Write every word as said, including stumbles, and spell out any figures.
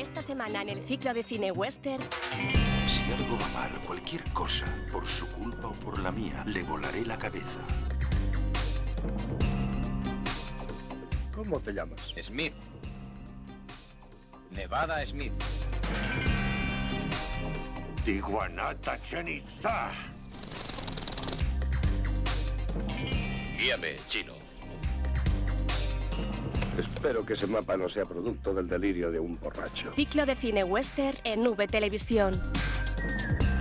Esta semana en el ciclo de cine western... Si algo va mal, cualquier cosa, por su culpa o por la mía, le volaré la cabeza. ¿Cómo te llamas? Smith. Nevada Smith. Tiguanata Cheniza. Guíame, chino. Espero que ese mapa no sea producto del delirio de un borracho. Ciclo de cine western en V Televisión.